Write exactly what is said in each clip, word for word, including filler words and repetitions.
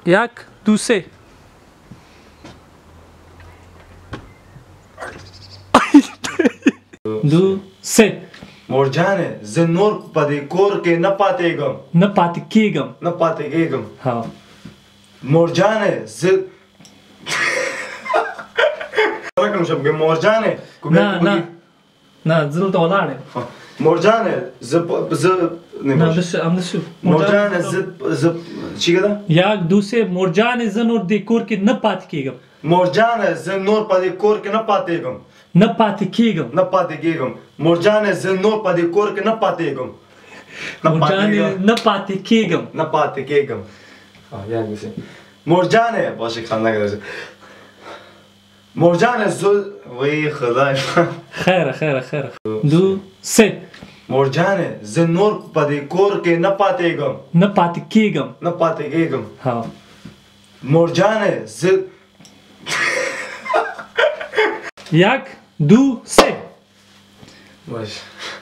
یک دو سه دو سه مرجانه ز نور په دې کور کې نه پاتېږم نه پاتې کېږم نه پاتې کېږم ها مرجانه ز راکم شم مرجانه نه نه نه زه دلته ولاړ یم مرجانه ز ز نه داسې همداسې مرجانه ز ز چی کده یک دو سه مرجانه زه نور دې کور کې نه پاتې کېږم مرجانه ز نور په دې کور کې نه پاتېږم نه پاتې کېږم نه پاتې کېږم مرجانه ز نور په دې کور کې نه پاتېږم مرجانه نه پاتې کېږم نه پاتې کېږم یا میشه مرجانه باشه خنده کرده مرجانه ز وای خدای خیره خیره خیره دو سه مرجانه ز نور په دې کور کې نه پاتېږم نه پاتې کېږم نه پاتې کېږم ها مرجانه ز یک دو سه باشه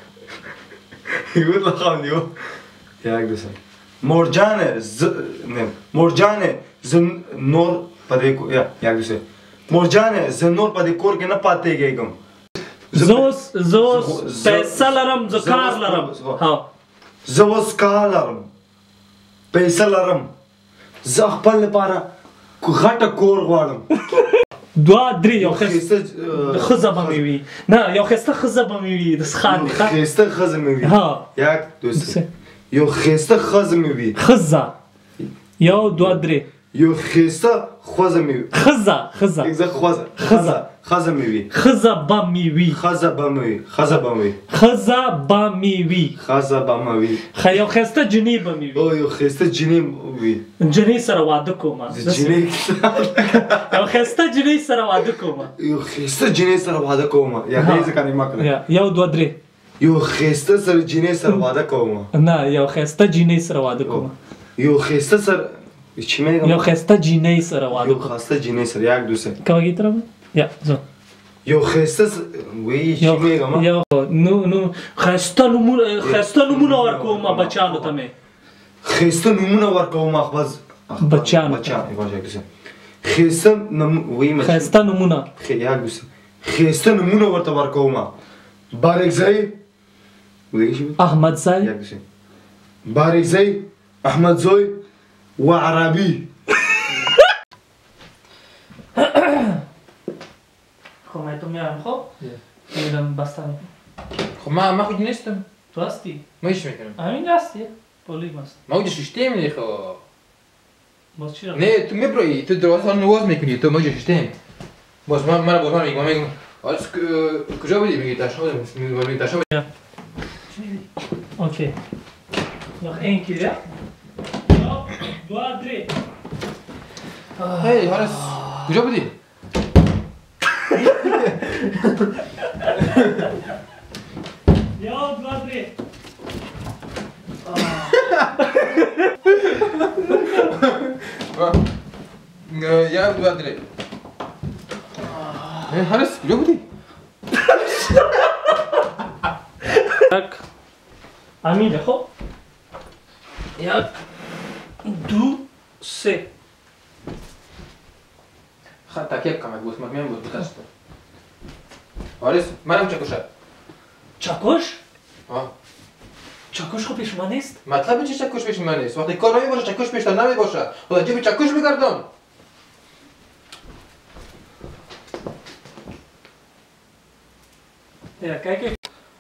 یود لخوام دیو یک دو سه مرجانه ز نه مرجانه ز نور په دې کو یا یک دو سه مرجانه ز نور په دې کور کې نه پاتې کېږم زوس زوس پیسې لرم زه کار لرم ها زه اوس کار لرم پیسې لرم زه خپل لپاره غټه کور غواړم دوه درې یو ښایسته ښځه به مې وي نه یو ښایسته ښځه به مې وي داسې خان دي ښایسته ښځه مې وي ها یک دو سه یو ښایسته ښځه مې وي ښځه یو دوه درې یو ښایسته ښځه مې وي ښځه ښځه زه ښځه ښځه ښځه مې وي ښځه به مې وي ښځه به مې وي ښځه به مې وي ښځه به مې وي ښځه به مې وي ښه یو ښایسته جنۍ به مې وي او یو ښایسته جنۍ وي جنۍ سره واده کوم جنۍ یو ښایسته جنۍ سره واده کوم یو ښایسته جنۍ سره واده کوم یا دې ځکه نه مکړه یو دوه درې یو ښایسته سره جنۍ سره واده کوم نه یو ښایسته جنۍ سره واده کوم یو ښایسته سره چی میگم یو خسته جینۍ سره واده یو خسته جینۍ سره یک دو سه کاږي تر یا زه یو خسته وی چی میگم یو نو نو خسته نمونه خسته نمونه ورکوم بچانو ته مې خسته نمونه ورکوم خپل بچانو بچانو واجه دو سه خسته نم وی مې خسته نمونه یک دو سه خسته نمونه ورته ورکوم بارکزای احمد زای یک دو سه بارکزای احمد زای و عربی خب من تو میارم خب میرم بستن خب من من خود نیستم تو هستی ما ایش میکنم همین هستی پولیم هست ما اونجا ششتیم نیخو باز چی رو نه تو میبرایی تو دروازه ها نواز میکنی تو ما اونجا ششتیم باز من من باز من میگم من میگم آرس کجا بودی میگی تاشا میگی تاشا اوکی nog één keer ja دو درې هی آرس کجا بودی یا دو درې یا دو درې هی آرس کجا بودی یک امینه خب یک دو سه خب تاکیب کمک بود مطمئن بود بتاست آرس منم چکوشه چکش؟ آه چکش خب پیش من نیست؟ مطلب چی چکش پیش من نیست وقتی کار نمی باشه چکش پیش نمی باشه خدا جیب چکش بگردان یا که که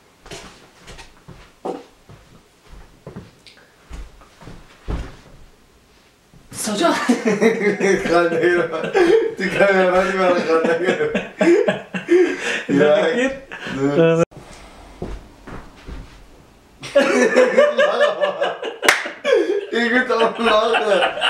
سجا خانده رو تو کامیرانی من خانده رو یک دو این گوت الله